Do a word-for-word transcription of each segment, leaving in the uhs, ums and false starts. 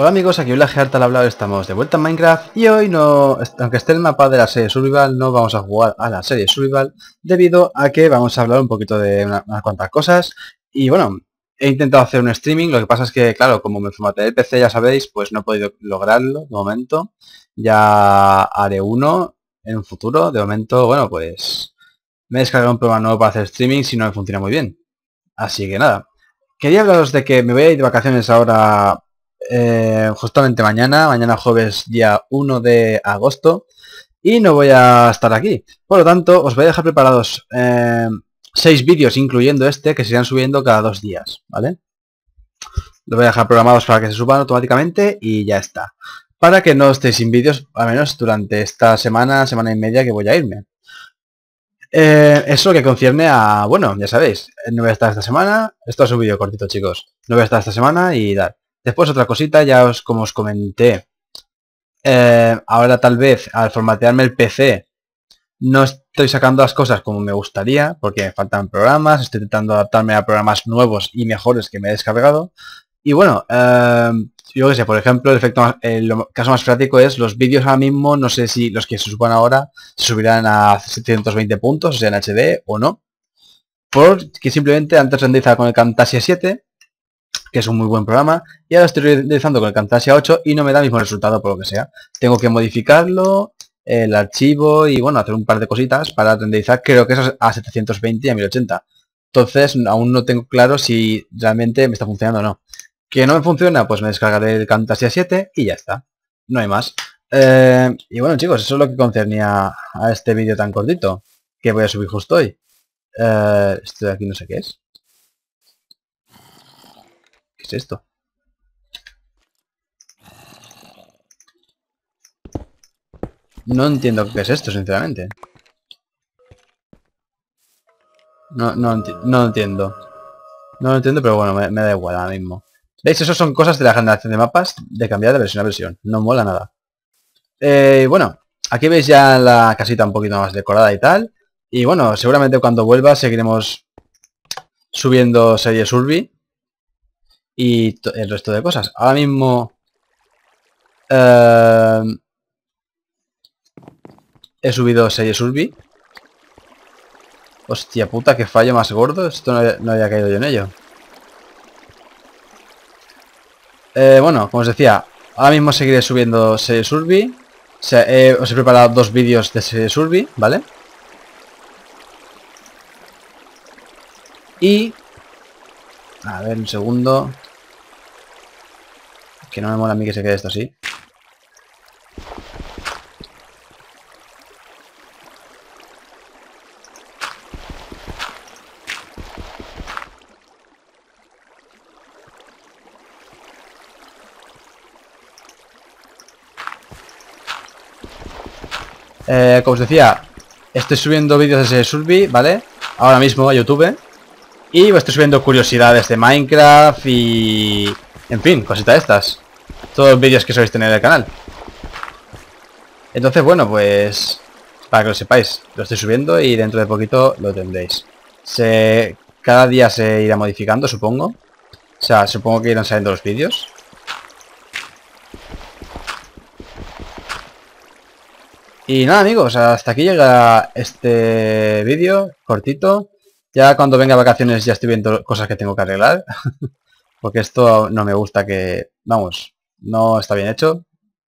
Hola amigos, aquí Blackheart al hablar, estamos de vuelta en Minecraft y hoy no, aunque esté el mapa de la serie Survival, no vamos a jugar a la serie Survival debido a que vamos a hablar un poquito de una- unas cuantas cosas y bueno, he intentado hacer un streaming, lo que pasa es que claro, como me formateé el P C ya sabéis, pues no he podido lograrlo de momento, ya haré uno en un futuro, de momento, bueno pues me he descargado un programa nuevo para hacer streaming si no me funciona muy bien, así que nada. Quería hablaros de que me voy a ir de vacaciones ahora, eh, justamente mañana, mañana jueves día uno de agosto, y no voy a estar aquí. Por lo tanto, os voy a dejar preparados eh, seis vídeos, incluyendo este, que se irán subiendo cada dos días, ¿vale? Los voy a dejar programados para que se suban automáticamente y ya está. Para que no estéis sin vídeos, al menos durante esta semana, semana y media que voy a irme. Eh, eso que concierne a, bueno, ya sabéis, no voy a estar esta semana, esto es un vídeo cortito chicos, no voy a estar esta semana y tal. Después otra cosita, ya os, como os comenté, eh, ahora tal vez al formatearme el P C no estoy sacando las cosas como me gustaría, porque me faltan programas, estoy intentando adaptarme a programas nuevos y mejores que me he descargado. Y bueno, eh, yo que sé, por ejemplo, el efecto más- el caso más práctico es los vídeos ahora mismo, no sé si los que se suban ahora se subirán a setecientos veinte puntos, o sea en H D o no. Porque simplemente antes renderizaba con el Camtasia siete, que es un muy buen programa, y ahora estoy renderizando con el Camtasia ocho y no me da el mismo resultado por lo que sea. Tengo que modificarlo, el archivo y bueno, hacer un par de cositas para renderizar, creo que es a setecientos veinte y a mil ochenta. Entonces aún no tengo claro si realmente me está funcionando o no. Que no me funciona, pues me descargaré el Camtasia siete y ya está. No hay más. Eh, y bueno chicos, eso es lo que concernía a este vídeo tan cortito que voy a subir justo hoy. Eh, esto de aquí no sé qué es. ¿Qué es esto? No entiendo qué es esto, sinceramente. No, no, enti- no lo entiendo. No lo entiendo, pero bueno, me, me da igual ahora mismo. ¿Veis? Eso son cosas de la generación de mapas, de cambiar de versión a versión. No mola nada. Eh, bueno, aquí veis ya la casita un poquito más decorada y tal. Y bueno, seguramente cuando vuelva seguiremos subiendo series Urbi y to- el resto de cosas. Ahora mismo eh, he subido series Urbi. Hostia puta, qué fallo más gordo. Esto no había, no había caído yo en ello. Eh, bueno, como os decía, ahora mismo seguiré subiendo series Urbi. O sea, eh, os he preparado dos vídeos de series Urbi, ¿vale? Y... A ver, un segundo. Que no me mola a mí que se quede esto así. Eh, como os decía, estoy subiendo vídeos de series Urbi, ¿vale? Ahora mismo a YouTube. Y estoy subiendo curiosidades de Minecraft y... En fin, cositas estas. Todos los vídeos que sois tener en el canal. Entonces, bueno, pues... Para que lo sepáis, lo estoy subiendo y dentro de poquito lo tendréis. Se... Cada día se irá modificando, supongo. O sea, supongo que irán saliendo los vídeos. Y nada amigos, hasta aquí llega este vídeo cortito. Ya cuando venga a vacaciones ya estoy viendo cosas que tengo que arreglar. Porque esto no me gusta que... Vamos, no está bien hecho.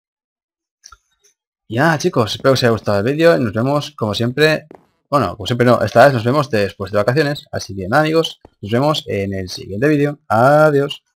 Y nada chicos, espero que os haya gustado el vídeo. Y nos vemos como siempre. Bueno, como siempre no, esta vez nos vemos después de vacaciones. Así que nada amigos, nos vemos en el siguiente vídeo. Adiós.